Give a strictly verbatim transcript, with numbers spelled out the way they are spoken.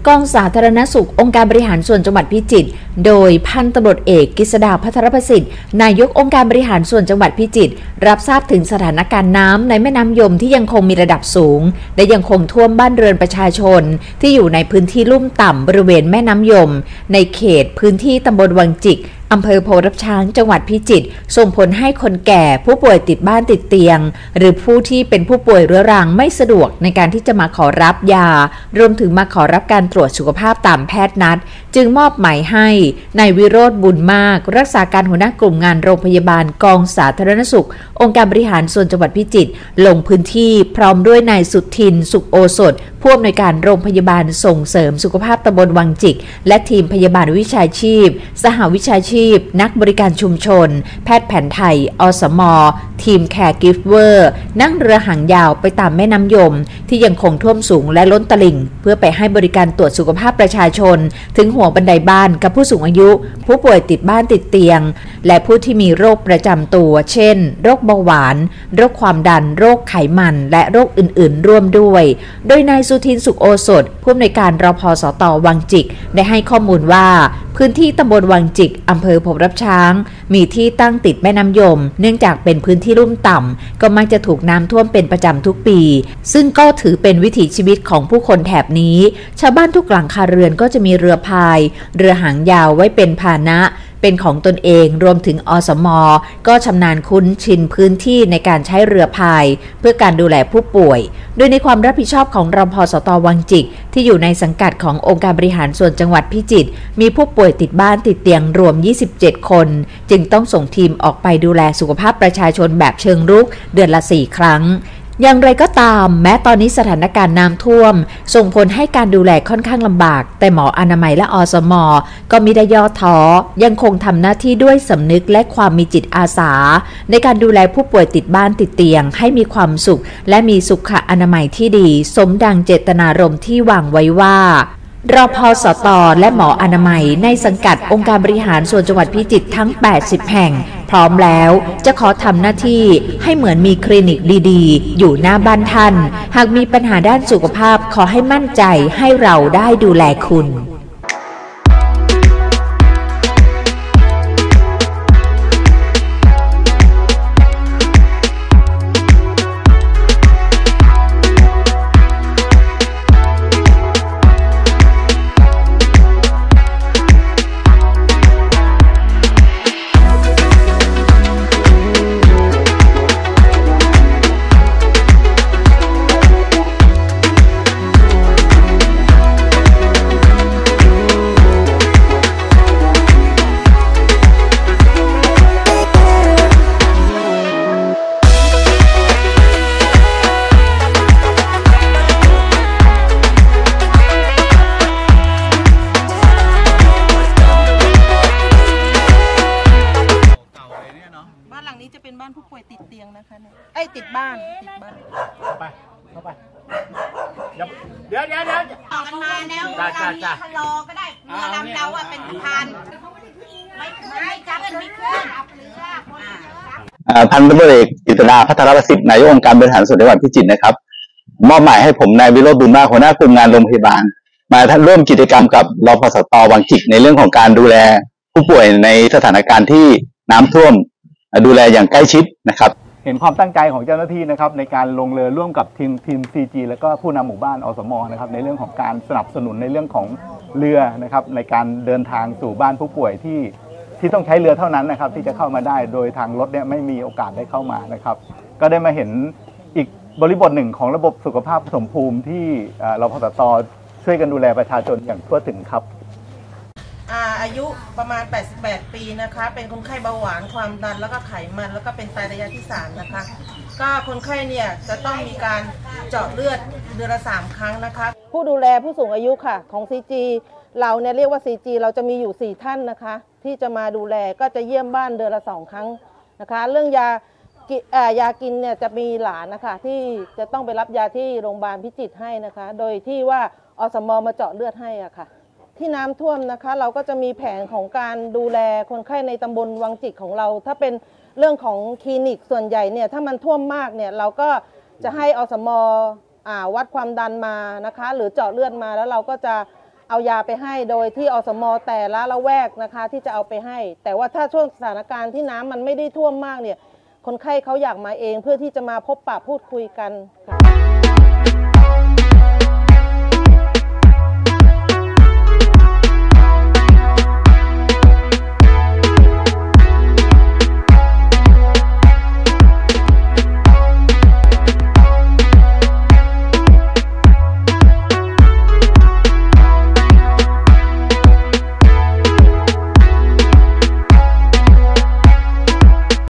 กองสาธารณสุของค์การบริหารส่วนจังหวัดพิจิตรโดยพันตำรวจเอกกฤษดาภัทรประสิทธิ์นายกองค์การบริหารส่วนจังหวัดพิจิตรรับทราบถึงสถานการณ์น้ำในแม่น้ำยมที่ยังคงมีระดับสูงและยังคงท่วมบ้านเรือนประชาชนที่อยู่ในพื้นที่ลุ่มต่ำบริเวณแม่น้ำยมในเขตพื้นที่ตำบลวังจิกอำเภอโพธิ์รับช้างจังหวัดพิจิตรส่งผลให้คนแก่ผู้ป่วยติดบ้านติดเตียงหรือผู้ที่เป็นผู้ป่วยเรื้อรังไม่สะดวกในการที่จะมาขอรับยารวมถึงมาขอรับการตรวจสุขภาพตามแพทย์นัดจึงมอบหมายให้นายวิโรจน์บุญมากรักษาการหัวหน้ากลุ่มงานโรงพยาบาลกองสาธารณสุของค์การบริหารส่วนจังหวัดพิจิตรลงพื้นที่พร้อมด้วยนายสุทินสุขโอสถผู้อำนวยการโรงพยาบาลส่งเสริมสุขภาพตำบลวังจิกและทีมพยาบาลวิชาชีพสหวิชาชีพนักบริการชุมชนแพทย์แผนไทยอสมทีมแคร์กิฟเวอร์นั่งเรือหางยาวไปตามแม่น้ำยมที่ยังคงท่วมสูงและล้นตลิ่งเพื่อไปให้บริการตรวจสุขภาพประชาชนถึงหัวบันไดบ้านกับผู้สูงอายุผู้ป่วยติดบ้านติดเตียงและผู้ที่มีโรคประจำตัวเช่นโรคเบาหวานโรคความดันโรคไขมันและโรคอื่นๆร่วมด้วยโดยนายสุทินสุขโอสถผู้อำนวยการรพสตวังจิกได้ให้ข้อมูลว่าพื้นที่ตำบลวังจิกอำเภอโพธิ์รับช้างมีที่ตั้งติดแม่น้ำยมเนื่องจากเป็นพื้นที่ลุ่มต่ำก็มักจะถูกน้ำท่วมเป็นประจำทุกปีซึ่งก็ถือเป็นวิถีชีวิตของผู้คนแถบนี้ชาวบ้านทุกหลังคาเรือนก็จะมีเรือพายเรือหางยาวไว้เป็นพาหนะเป็นของตนเองรวมถึงอสมก็ชำนาญคุ้นชินพื้นที่ในการใช้เรือพายเพื่อการดูแลผู้ป่วยโดยในความรับผิดชอบของรพสตวังจิกที่อยู่ในสังกัดขององค์การบริหารส่วนจังหวัดพิจิตรมีผู้ป่วยติดบ้านติดเตียงรวมยี่สิบเจ็ดคนจึงต้องส่งทีมออกไปดูแลสุขภาพประชาชนแบบเชิงรุกเดือนละสี่ครั้งอย่างไรก็ตามแม้ตอนนี้สถานการณ์น้ำท่วมส่งผลให้การดูแลค่อนข้างลำบากแต่หมออนามัยและอสมก็มิได้ย่อท้อยังคงทำหน้าที่ด้วยสำนึกและความมีจิตอาสาในการดูแลผู้ป่วยติดบ้านติดเตียงให้มีความสุขและมีสุขอนามัยที่ดีสมดังเจตนารมณ์ที่วางไว้ว่ารพสตและหมออนามัยในสังกัดองค์การบริหารส่วนจังหวัดพิจิตรทั้งแปดสิบแห่งพร้อมแล้วจะขอทำหน้าที่ให้เหมือนมีคลินิกดีๆอยู่หน้าบ้านท่านหากมีปัญหาด้านสุขภาพขอให้มั่นใจให้เราได้ดูแลคุณบ้านหลังนี้จะเป็นบ้านผู้ป่วยติดเตียงนะคะเนี่ยไอ้ติดบ้านติดบ้านเข้าไปเข้าไปเดี๋ยวเดี๋ยวเดี๋ยวต่อกันมาแล้วเรามีชะลอก็ได้เรือลำเราอะเป็นพันไม่ไม่จับเงินไม่ขึ้นพันตำรวจเอกกฤษดาภัทรประสิทธิ์นายกองค์การบริหารส่วนจังหวัดพิจิตรนะครับมอบหมายให้ผมนายวิโรจน์บุญมากหัวหน้ากลุ่มงานโรงพยาบาลมาร่วมกิจกรรมกับรพสตวังจิกในเรื่องของการดูแลผู้ป่วยในสถานการณ์ที่น้ำท่วมดูแลอย่างใกล้ชิดนะครับเห็นความตั้งใจของเจ้าหน้าที่นะครับในการลงเรือร่วมกับทีมทีม ซี จี แล้วก็ผู้นำหมู่บ้านอสมนะครับในเรื่องของการสนับสนุนในเรื่องของเรือนะครับในการเดินทางสู่บ้านผู้ป่วยที่ที่ต้องใช้เรือเท่านั้นนะครับที่จะเข้ามาได้โดยทางรถเนี่ยไม่มีโอกาสได้เข้ามานะครับก็ได้มาเห็นอีกบริบทหนึ่งของระบบสุขภาพผสมภูมิที่รพสตช่วยกันดูแลประชาชนอย่างทั่วถึงครับอายุประมาณแปดสิบแปดปีนะคะเป็นคนไข้เบาหวานความดันแล้วก็ไขมันแล้วก็เป็นไตระยะที่สามนะคะก็คนไข้เนี่ยจะต้องมีการเจาะเลือดเดือนละสามครั้งนะคะผู้ดูแลผู้สูงอายุค่ะของ ซี จี เราเนี่ยเรียกว่า ซี จี เราจะมีอยู่สี่ท่านนะคะที่จะมาดูแลก็จะเยี่ยมบ้านเดือนละสองครั้งนะคะเรื่องยายากินเนี่ยจะมีหลานนะคะที่จะต้องไปรับยาที่โรงพยาบาลพิจิตรให้นะคะโดยที่ว่าอสมมาเจาะเลือดให้อะค่ะที่น้ำท่วมนะคะเราก็จะมีแผนของการดูแลคนไข้ในตำบลวังจิกของเราถ้าเป็นเรื่องของคลินิกส่วนใหญ่เนี่ยถ้ามันท่วมมากเนี่ยเราก็จะให้อสมวัดความดันมานะคะหรือเจาะเลือดมาแล้วเราก็จะเอายาไปให้โดยที่อสมแต่ละละแวกนะคะที่จะเอาไปให้แต่ว่าถ้าช่วงสถานการณ์ที่น้ำมันไม่ได้ท่วมมากเนี่ยคนไข้เขาอยากมาเองเพื่อที่จะมาพบปะพูดคุยกันค่ะ